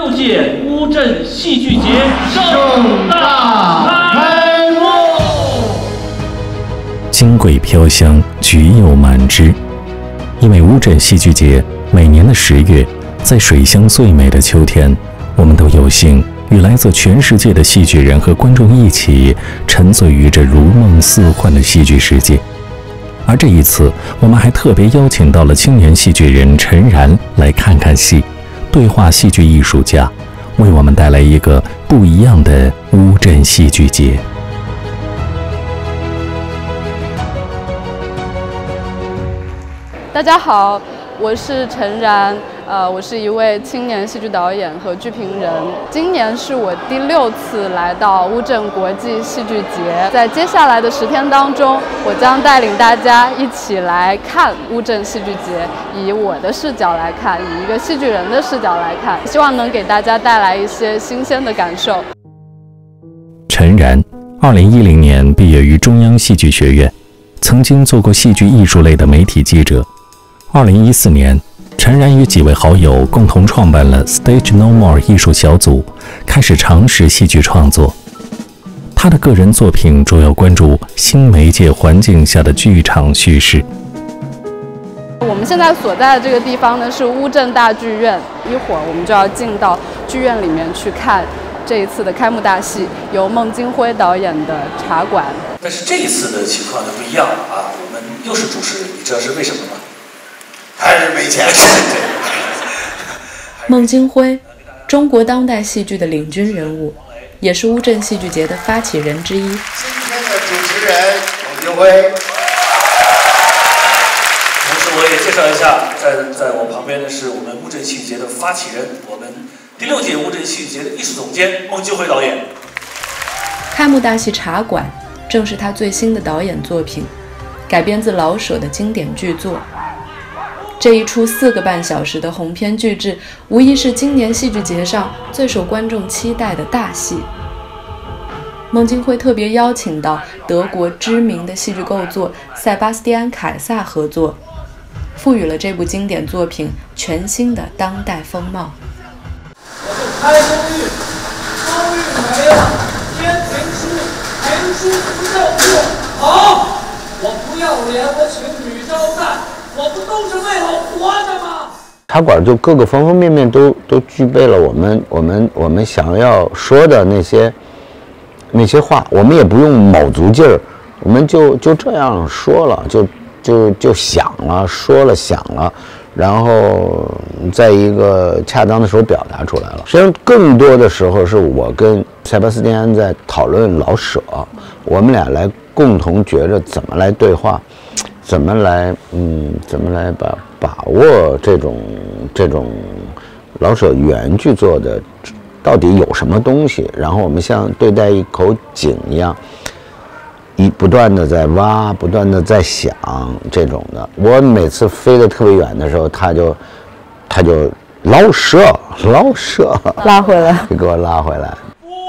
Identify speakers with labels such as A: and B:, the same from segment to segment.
A: 6届乌镇戏剧节盛大开幕。
B: 金桂飘香，菊柚满枝。因为乌镇戏剧节每年的10月，在水乡最美的秋天，我们都有幸与来自全世界的戏剧人和观众一起沉醉于这如梦似幻的戏剧世界。而这一次，我们还特别邀请到了青年戏剧人陈然来看看戏，对话戏剧艺术家，为我们带来一个不一样的乌镇戏剧节。
C: 大家好，我是陈然，我是一位青年戏剧导演和剧评人。今年是我第6次来到乌镇国际戏剧节，在接下来的10天当中，我将带领大家一起来看乌镇戏剧节，以我的视角来看，以一个戏剧人的视角来看，希望能给大家带来一些新鲜的感受。
B: 陈然，2010年毕业于中央戏剧学院，曾经做过戏剧艺术类的媒体记者。2014年，陈然与几位好友共同创办了 Stage No More 艺术小组，开始尝试戏剧创作。他的个人作品主要关注新媒介环境下的剧场叙事。
C: 我们现在所在的这个地方呢，是乌镇大剧院，一会儿我们就要进到剧院里面去看这一次的开幕大戏，由孟京辉导演的《茶馆》。
D: 但是这一次的情况就不一样啊，我们又是主持人，你知道是为什么吗？还是没钱。
C: 孟京辉，中国当代戏剧的领军人物，也是乌镇戏剧节的发起人之一。今
E: 天的主持人孟京辉。
D: 同时我也介绍一下，在我旁边的是我们乌镇戏剧节的发起人，我们第6届乌镇戏剧节的艺术总监孟京辉导演。
C: 开幕大戏《茶馆》正是他最新的导演作品，改编自老舍的经典巨作。这一出4个半小时的鸿篇巨制，无疑是今年戏剧节上最受观众期待的大戏。孟京辉特别邀请到德国知名的戏剧构作塞巴斯蒂安·凯撒合作，赋予了这部经典作品全新的当代风貌。
A: 我就开公寓，公寓没了，天平书不叫做好，我不要脸，我请女招待。我不都是为了活着吗？
E: 茶馆就各个方方面面都具备了我们想要说的那些话，我们也不用卯足劲儿，我们就这样说了，就想了，说了想了，然后在一个恰当的时候表达出来了。实际上更多的时候是我跟塞巴斯蒂安在讨论老舍，我们俩来共同觉着怎么来对话。怎么来把握这种老舍原剧作的到底有什么东西？然后我们像对待一口井一样，不断的在挖，不断的在想这种的。我每次飞得特别远的时候，他就老舍
C: 拉回来，
E: 就给我拉回来。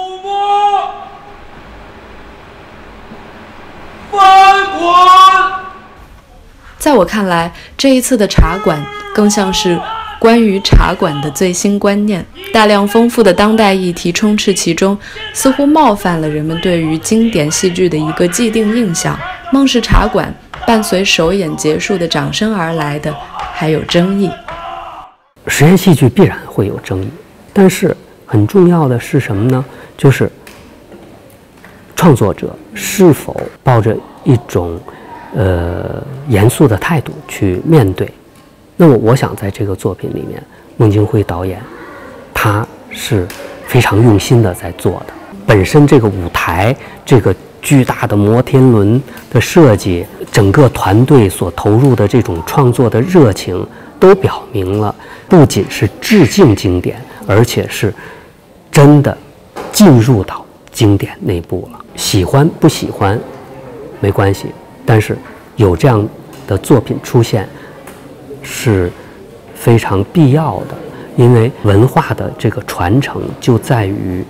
A: 翻滚！
C: 在我看来，这一次的茶馆更像是关于茶馆的最新观念，大量丰富的当代议题充斥其中，似乎冒犯了人们对于经典戏剧的一个既定印象。孟氏茶馆伴随首演结束的掌声而来的还有争议。
F: 实验戏剧必然会有争议，但是很重要的是什么呢？就是创作者是否抱着一种严肃的态度去面对。那么我想在这个作品里面，孟京辉导演他是非常用心的在做的。本身这个舞台，这个巨大的摩天轮的设计，整个团队所投入的这种创作的热情，都表明了不仅是致敬经典，而且是真的进入到经典内部了。喜欢不喜欢没关系，但是有这样的作品出现是非常必要的，因为文化的这个传承就在于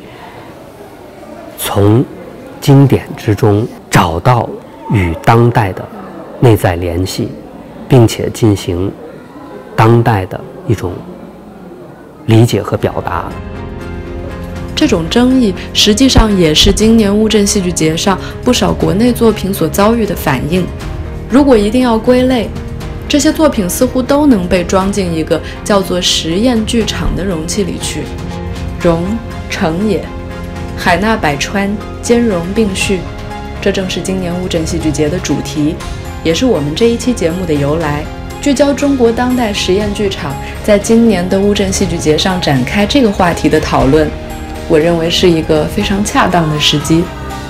F: 从经典之中找到与当代的内在联系，并且进行当代的一种理解和表达。
C: 这种争议实际上也是今年乌镇戏剧节上不少国内作品所遭遇的反应。如果一定要归类，这些作品似乎都能被装进一个叫做实验剧场的容器里去。容、成也，海纳百川，兼容并蓄，这正是今年乌镇戏剧节的主题，也是我们这一期节目的由来。聚焦中国当代实验剧场在今年的乌镇戏剧节上展开这个话题的讨论，我认为是一个非常恰当的时机。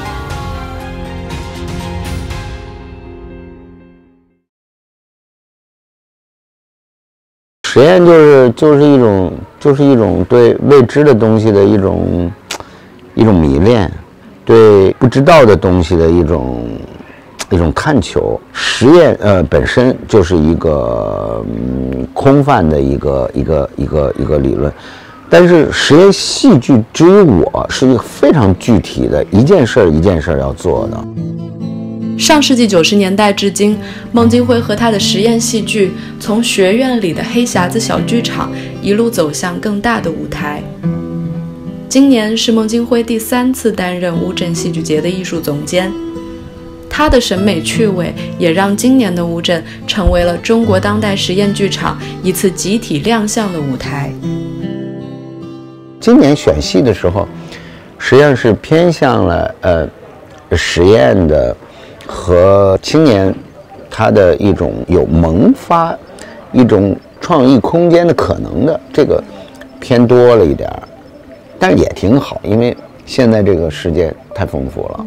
E: 实验就是一种对未知的东西的一种迷恋，对不知道的东西的一种探求。实验本身就是一个空泛的一个理论，但是实验戏剧之于我是一个非常具体的一件事一件事要做的。
C: 上世纪90年代至今，孟京辉和他的实验戏剧从学院里的黑匣子小剧场一路走向更大的舞台。今年是孟京辉第3次担任乌镇戏剧节的艺术总监，他的审美趣味也让今年的乌镇成为了中国当代实验剧场一次集体亮相的舞台。
E: 今年选戏的时候，实际上是偏向了实验的和青年他的一种有萌发一种创意空间的可能的，这个偏多了一点，但也挺好，因为现在这个世界太丰富了。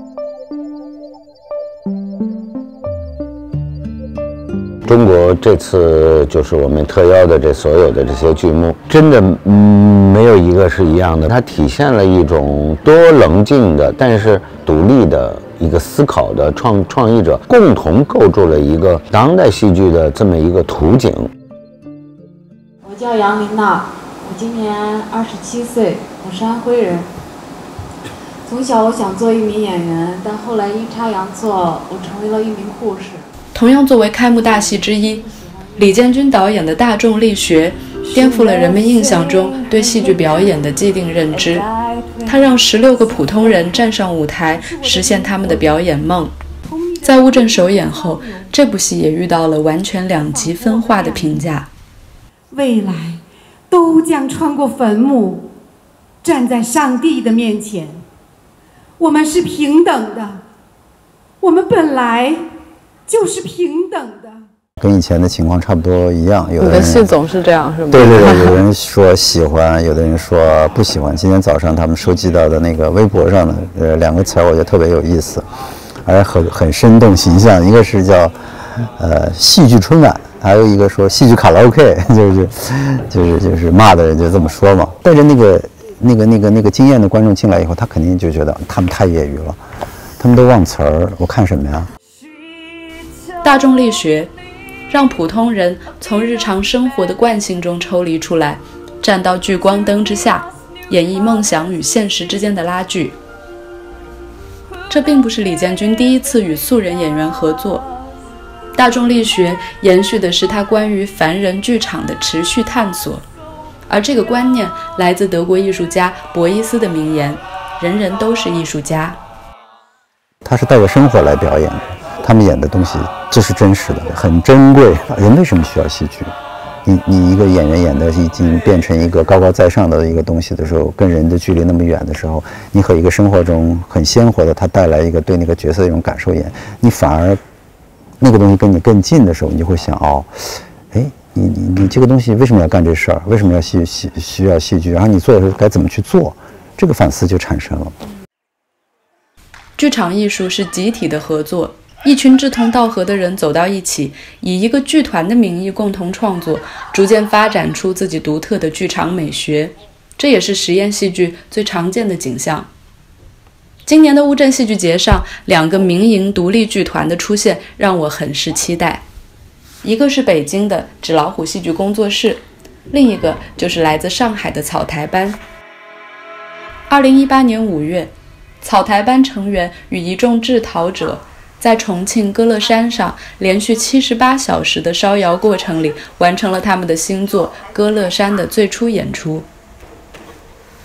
E: 中国这次就是我们特邀的这所有的这些剧目，真的没有一个是一样的，它体现了一种多棱镜的但是独立的一个思考的创意者共同构筑了一个当代戏剧的这么一个图景。
G: 我叫杨琳娜，我今年27岁，我是安徽人。从小我想做一名演员，但后来阴差阳错，我成为了一名护士。
C: 同样作为开幕大戏之一，李建军导演的大众力学颠覆了人们印象中对戏剧表演的既定认知。他让16个普通人站上舞台，实现他们的表演梦。在乌镇首演后，这部戏也遇到了完全两极分化的评价。
H: 未来都将穿过坟墓，站在上帝的面前。我们是平等的，我们本来就是平等的。
I: 跟以前的情况差不多一样，有的人
C: 你的戏总是这样，是吗？
I: 对，有人说喜欢，有的人说不喜欢。今天早上他们收集到的那个微博上的2个词，我觉得特别有意思，而很生动形象。一个是叫戏剧春晚，还有一个说戏剧卡拉 OK， 就是骂的人就这么说嘛。带着那个经验的观众进来以后，他肯定就觉得他们太业余了，他们都忘词儿，我看什么呀？
C: 大众力学让普通人从日常生活的惯性中抽离出来，站到聚光灯之下，演绎梦想与现实之间的拉锯。这并不是李建军第一次与素人演员合作，大众力学延续的是他关于凡人剧场的持续探索，而这个观念来自德国艺术家博伊斯的名言：人人都是艺术家。
I: 他是带着生活来表演的，他们演的东西这是真实的，很珍贵。人为什么需要戏剧？你一个演员演的已经变成一个高高在上的一个东西的时候，跟人的距离那么远的时候，你和一个生活中很鲜活的他带来一个对那个角色的一种感受演，你反而那个东西跟你更近的时候，你就会想你这个东西为什么要干这事儿？为什么要需要戏剧？然后你做的时候该怎么去做？这个反思就产生了。
C: 剧场艺术是集体的合作，一群志同道合的人走到一起，以一个剧团的名义共同创作，逐渐发展出自己独特的剧场美学。这也是实验戏剧最常见的景象。今年的乌镇戏剧节上，2个民营独立剧团的出现让我很是期待。一个是北京的纸老虎戏剧工作室，另一个就是来自上海的草台班。2018年5月，草台班成员与一众制陶者在重庆歌乐山上连续78小时的烧窑过程里，完成了他们的新作《歌乐山》的最初演出。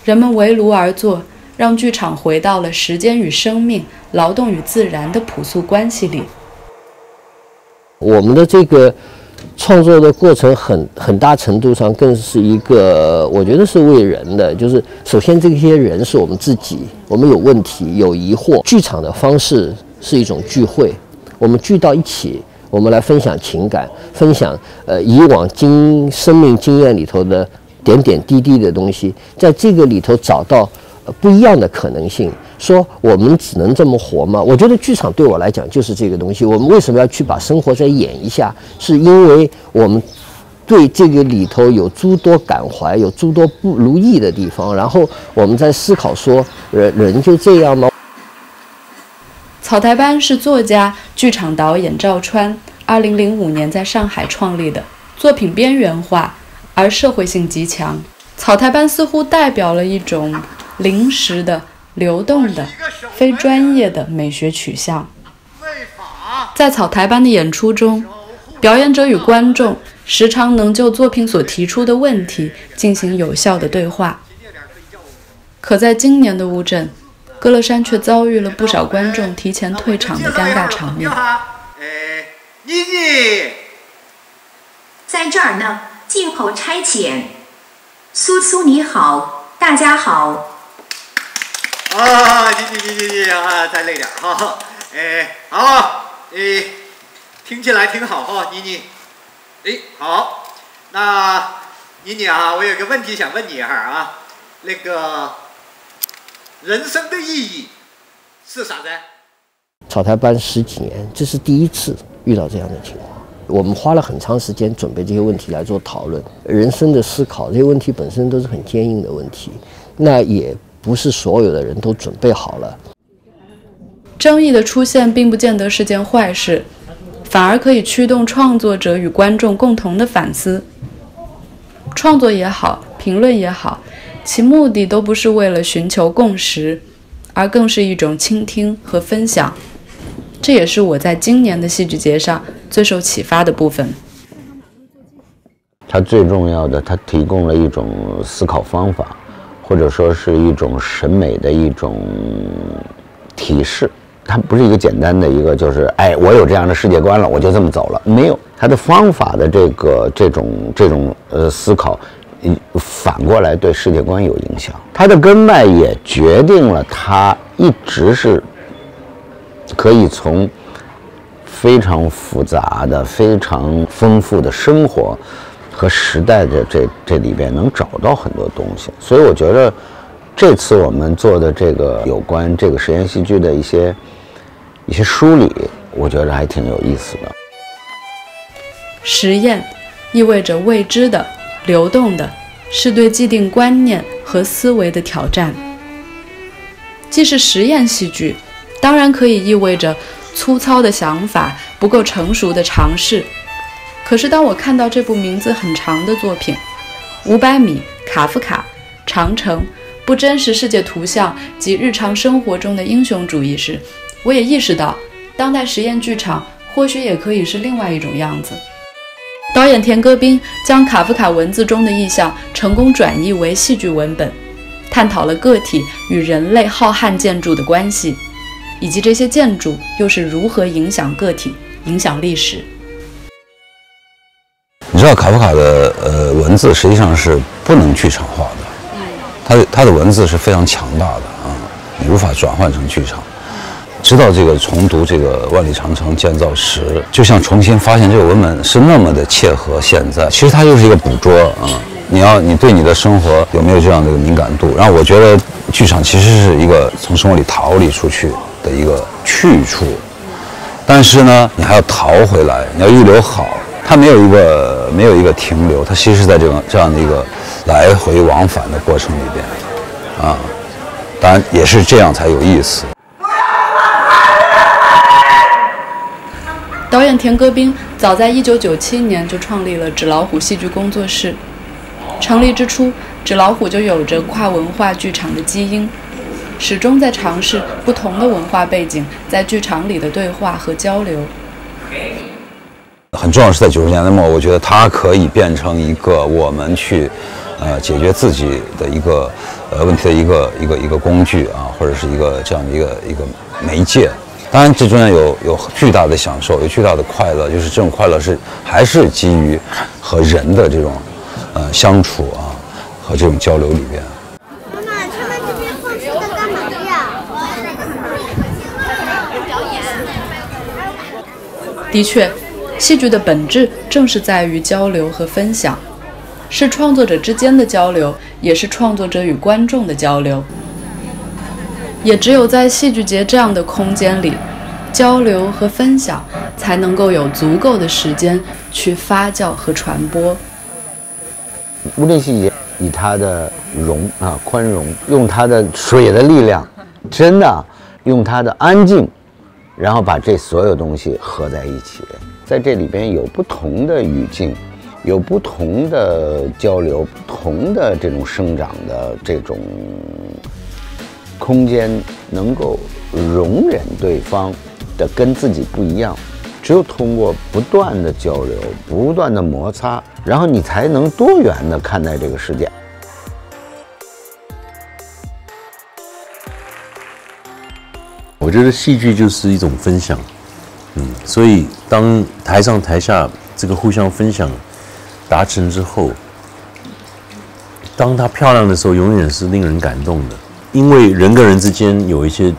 C: 人们围炉而坐，让剧场回到了时间与生命、劳动与自然的朴素关系里。
J: 我们的这个创作的过程很大程度上更是一个，我觉得是为人的，就是首先这些人是我们自己，我们有问题有疑惑，剧场的方式是一种聚会，我们聚到一起，我们来分享情感，分享以往生命经验里头的点点滴滴的东西，在这个里头找到不一样的可能性。说我们只能这么活吗？我觉得剧场对我来讲就是这个东西。我们为什么要去把生活再演一下？是因为我们对这个里头有诸多感怀，有诸多不如意的地方，然后我们在思考说，人就这样吗？
C: 草台班是作家、剧场导演赵川2005年在上海创立的，作品边缘化而社会性极强。草台班似乎代表了一种临时的、流动的、非专业的美学取向。在草台班的演出中，表演者与观众时常能就作品所提出的问题进行有效的对话。可在今年的乌镇，歌乐山却遭遇了不少观众提前退场的尴尬场面。
K: 妮妮，在这儿呢，静候差遣。苏苏你好，大家好。
L: 你啊，再累点哈。好，听起来挺好哈，妮妮。好，那妮妮啊，我有个问题想问你一下啊，那个人生的意义是啥子？
J: 草台班10几年，这是第一次遇到这样的情况。我们花了很长时间准备这些问题来做讨论，人生的思考，这些问题本身都是很坚硬的问题，那也不是所有的人都准备好了。
C: 争议的出现并不见得是件坏事，反而可以驱动创作者与观众共同的反思。创作也好，评论也好，其目的都不是为了寻求共识，而更是一种倾听和分享。这也是我在今年的戏剧节上最受启发的部分。
E: 它最重要的，它提供了一种思考方法，或者说是一种审美的一种提示。它不是一个简单的一个，就是我有这样的世界观了，我就这么走了。没有，它的方法的这种思考，反过来对世界观有影响。它的根脉也决定了它一直是可以从非常复杂的、非常丰富的生活和时代的这里边能找到很多东西。所以我觉得这次我们做的这个有关这个实验戏剧的一些梳理，我觉得还挺有意思的。
C: 实验意味着未知的、流动的，是对既定观念和思维的挑战。既是实验戏剧，当然可以意味着粗糙的想法、不够成熟的尝试。可是当我看到这部名字很长的作品500米、卡夫卡、长城、不真实世界图像及日常生活中的英雄主义时，我也意识到当代实验剧场或许也可以是另外一种样子。导演田戈宾将卡夫卡文字中的意象成功转译为戏剧文本，探讨了个体与人类浩瀚建筑的关系，以及这些建筑又是如何影响个体、影响历史。
M: 你知道卡夫卡的文字实际上是不能剧场化的，他的文字是非常强大的啊，你无法转换成剧场。直到这个重读这个万里长城建造时，就像重新发现这个文本是那么的切合现在。其实它就是一个捕捉啊，你对你的生活有没有这样的一个敏感度？然后我觉得剧场其实是一个从生活里逃离出去的一个去处，但是呢，你还要逃回来，你要预留好，它没有一个停留，它其实是在这样的一个来回往返的过程里边啊，当然也是这样才有意思。
C: 导演田戈宾早在1997年就创立了纸老虎戏剧工作室。成立之初，纸老虎就有着跨文化剧场的基因，始终在尝试不同的文化背景在剧场里的对话和交流。很
M: 重要是在90年代末，我觉得它可以变成一个我们去解决自己的一个问题的一个工具啊，或者是一个这样的一个媒介。当然，这中间有巨大的享受，有巨大的快乐，就是这种快乐还是基于和人的这种相处啊和这种交流里边。
N: 妈妈，他们这边放书的干嘛呀？表演。
C: 的确，戏剧的本质正是在于交流和分享，是创作者之间的交流，也是创作者与观众的交流。也只有在戏剧节这样的空间里，交流和分享才能够有足够的时间去发酵和传播。
E: 乌镇戏剧节以它的宽容，用它的水的力量，真的用它的安静，然后把这所有东西合在一起，在这里边有不同的语境，有不同的交流，不同的这种生长的这种空间，能够容忍对方的跟自己不一样。只有通过不断的交流，不断的摩擦，然后你才能多元的看待这个世界。
O: 我觉得戏剧就是一种分享，所以当台上台下这个互相分享达成之后，当它漂亮的时候，永远是令人感动的，因为人跟人之间有一些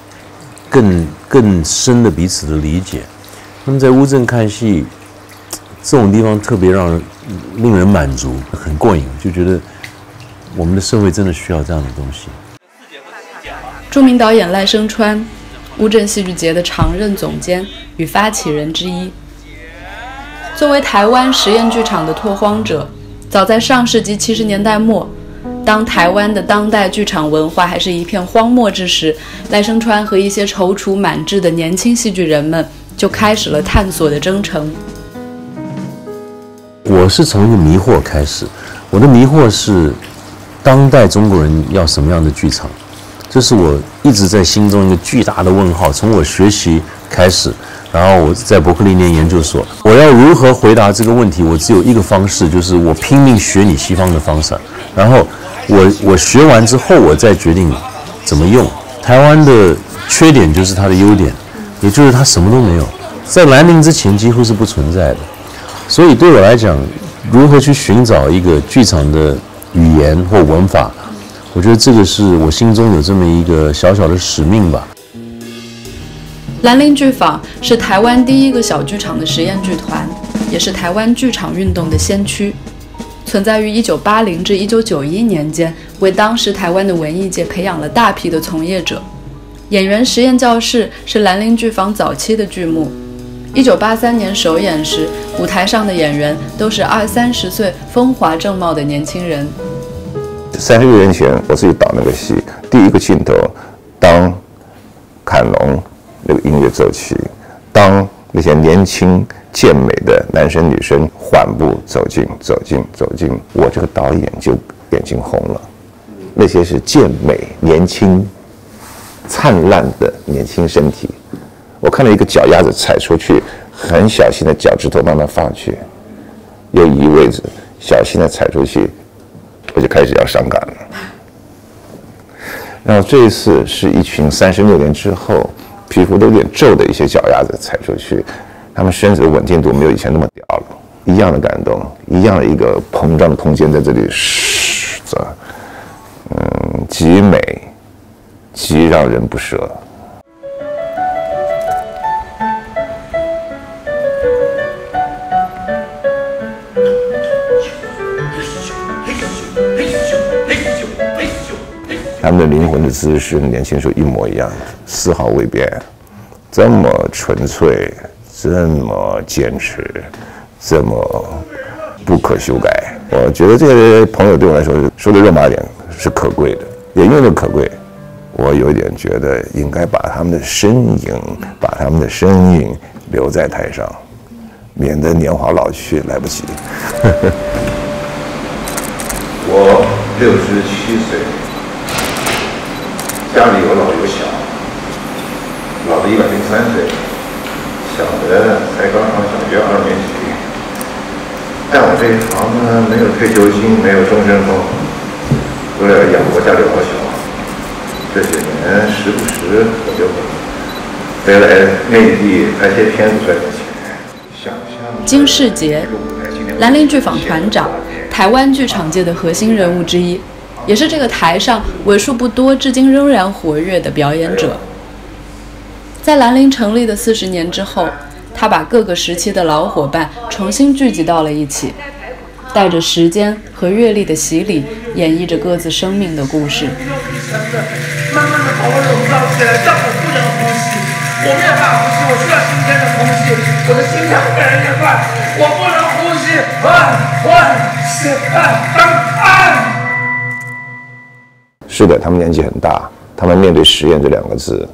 O: 更深的彼此的理解。那么在乌镇看戏，这种地方特别令人满足，很过瘾，就觉得我们的社会真的需要这样的东西。
C: 著名导演赖声川，乌镇戏剧节的常任总监与发起人之一。作为台湾实验剧场的拓荒者，早在上世纪70年代末，当台湾的当代剧场文化还是一片荒漠之时，赖声川和一些踌躇满志的年轻戏剧人们就开始了探索的征程。
O: 我是从一个迷惑开始，我的迷惑是当代中国人要什么样的剧场，这是我一直在心中一个巨大的问号。从我学习开始，然后我在伯克利念研究所，我要如何回答这个问题？我只有一个方式，就是我拼命学你西方的方式，然后我学完之后，我再决定怎么用。台湾的缺点就是它的优点，也就是它什么都没有，在兰陵之前几乎是不存在的。所以对我来讲，如何去寻找一个剧场的语言或文法，我觉得这个是我心中有这么一个小小的使命吧。
C: 兰陵剧坊是台湾第一个小剧场的实验剧团，也是台湾剧场运动的先驱，存在于1980至1991年间，为当时台湾的文艺界培养了大批的从业者。演员实验教室是兰陵剧坊早期的剧目，1983年首演时，舞台上的演员都是20-30岁风华正茂的年轻人。
P: 30个月前，我自己导那个戏，第一个镜头，当坎农那个音乐奏起，当那些年轻健美的男生女生缓步走进，我这个导演就眼睛红了。那些是健美、年轻、灿烂的年轻身体。我看到一个脚丫子踩出去，很小心的脚趾头慢慢放去，又移位置，小心的踩出去，我就开始要伤感了。然后这一次是一群36年之后皮肤都有点皱的一些脚丫子踩出去，他们身子的稳定度没有以前那么屌了，一样的感动，一样的一个膨胀的空间在这里着，极美，极让人不舍。他们的灵魂的姿势，年轻时候一模一样，丝毫未变，这么纯粹，这么坚持，这么不可修改。我觉得这些朋友对我来说，说的肉麻点是可贵的，也因为可贵，我有点觉得应该把他们的身影，把他们的身影留在台上，免得年华老去来不及。我67岁。家里有老有小，老的103岁，小的才刚上小学2年级。 但我这一行呢，没有退休金，没有终身俸，为了养活家里老小，这些年时不时我就飞来内地拍些片子赚点钱。
C: 金士杰，兰陵剧坊团长，台湾剧场界的核心人物之一，也是这个台上为数不多至今仍然活跃的表演者。在兰陵成立的40年之后，他把各个时期的老伙伴重新聚集到了一起，带着时间和阅历的洗礼，演绎着各自生命的故事。
A: 慢慢的把我笼罩起来，让我不能呼吸，我没有办法呼吸，我需要新鲜的空气，我的心跳越来越快，我不能呼吸，
P: 是的，他们年纪很大，他们面对实验这2个字，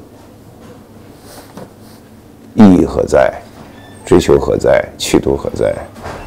P: 意义何在？追求何在？企图何在？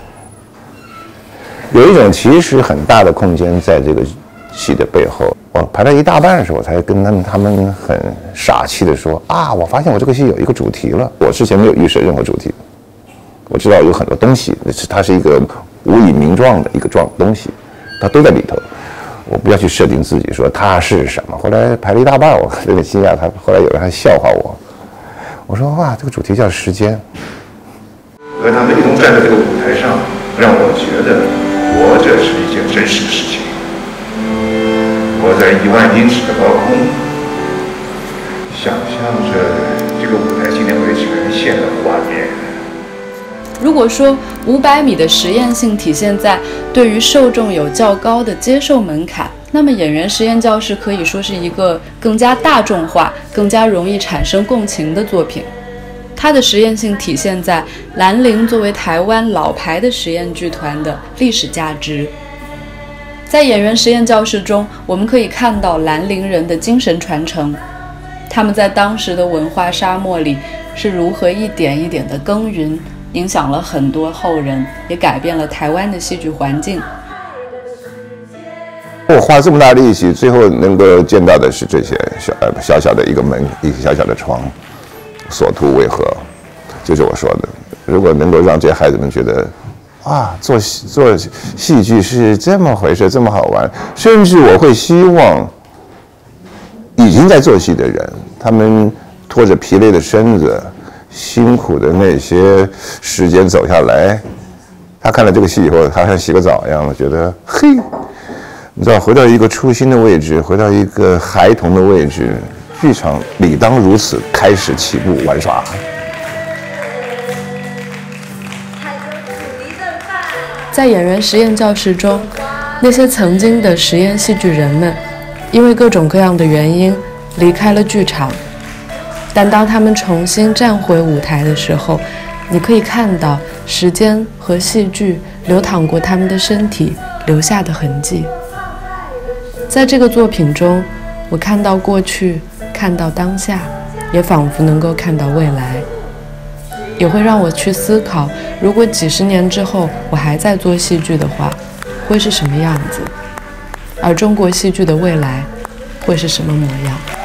P: 有一种其实很大的空间在这个戏的背后。我排到一大半的时候，我才跟他们很傻气的说啊，我发现我这个戏有一个主题了。我之前没有预设任何主题，我知道有很多东西，它是一个无以名状的一个东西，它都在里头。我不要去设定自己说它是什么。后来排了一大半，我有点惊讶，后来有人还笑话我。我说哇，这个主题叫时间。和他们一同站在这个舞台上，让我觉得活着是一件真实的事情。我在1万英尺的高空，想象着这个舞台今天会呈现的画面。
C: 如果说500米的实验性体现在对于受众有较高的接受门槛，那么演员实验教室可以说是一个更加大众化、更加容易产生共情的作品。它的实验性体现在兰陵作为台湾老牌的实验剧团的历史价值。在演员实验教室中，我们可以看到兰陵人的精神传承，他们在当时的文化沙漠里是如何一点一点的耕耘，影响了很多后人，也改变了台湾的戏剧环境。
P: 我花这么大力气，最后能够见到的是这些小小的一个门，一个小小的窗，所图为何？就是我说的，如果能够让这些孩子们觉得，啊，做戏剧是这么回事，这么好玩，甚至我会希望已经在做戏的人，他们拖着疲累的身子，辛苦的那些时间走下来，他看了这个戏以后，他像洗个澡一样的，觉得嘿，你知道，回到一个初心的位置，回到一个孩童的位置，剧场理当如此，开始起步玩耍。
C: 在演员实验教室中，那些曾经的实验戏剧人们，因为各种各样的原因离开了剧场，但当他们重新站回舞台的时候，你可以看到时间和戏剧流淌过他们的身体留下的痕迹。在这个作品中，我看到过去，看到当下，也仿佛能够看到未来，也会让我去思考，如果几十年之后我还在做戏剧的话，会是什么样子？而中国戏剧的未来会是什么模样？